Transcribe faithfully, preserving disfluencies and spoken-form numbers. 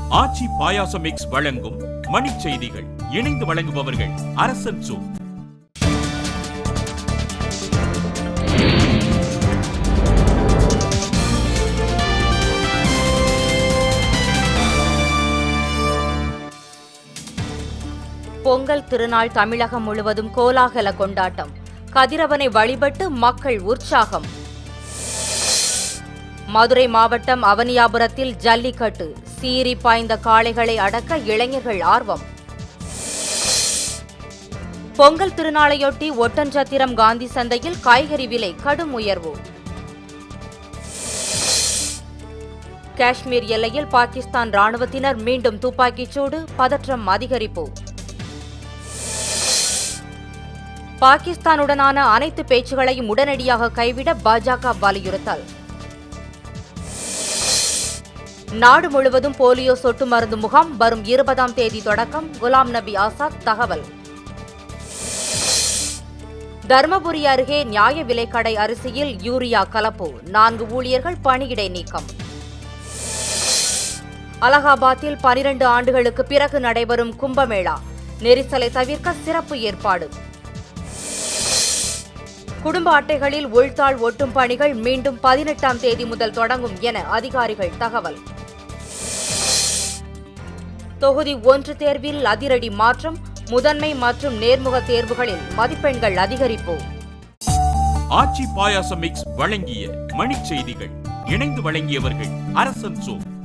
ஆச்சி பாயாசம் mix வழங்கும் மணிச் செய்திகள். இணைந்து வழங்குபவர்கள் அரசன் சூ. பொங்கல் திருநாள் தமிழகம் முழுவதும் கோலாகல கொண்டாட்டம். கதிரவனை வழிபட்டு மக்கள் உற்சாகம். மதுரை மாவட்டம் அவனியாபுரத்தில் ஜல்லிக்கட்டு. சீறி பாய்ந்த காளைகளை அடக்க இளைஞர்கள் ஆர்வம். பொங்கல் திருநாளையொட்டி ஒட்டன்சத்திரம் காந்தி சந்தையில் காய்கறி விலை கடும் உயர்வு. காஷ்மீர் எல்லையில் பாகிஸ்தான் ராணுவத்தினர் மீண்டும் துப்பாக்கிச்சூடு. பதற்றம் அதிகரிப்பு. பாகிஸ்தானுடனான அனைத்து பேச்சுகளையும் உடனடியாக கைவிட பாஜக வலியுறுத்தல். நாடு முழுவதும் போலியோ சொட்டு மருந்து முகாம் வரும் இருபதாம் தேதி தொடக்கம். குலாம் நபி ஆசாத் தகவல். தர்மபுரி அருகே நியாய விலைக்கடை அரிசியில் யூரியா கலப்பு. நான்கு ஊழியர்கள் பணியிடை நீக்கம். அலகாபாத்தில் பனிரண்டு ஆண்டுகளுக்கு பிறகு நடைபெறும் கும்பமேளா. நெரிசலை தவிர்க்க சிறப்பு ஏற்பாடு. குடும்ப அட்டைகளில் உள்தாள் ஒட்டும் பணிகள் மீண்டும் பதினெட்டாம் தேதி முதல் தொடங்கும் என அதிகாரிகள் தகவல். தொகுதி ஒன்று தேர்வில் அதிரடி மாற்றம். முதன்மை மற்றும் நேர்முக தேர்வுகளில் மதிப்பெண்கள் அதிகரிப்பு. ஆச்சி பாயாசம் மிக்ஸ் வழங்கிய மணிச் செய்திகள். இணைந்து வழங்கியவர்கள் அரசன் சூ.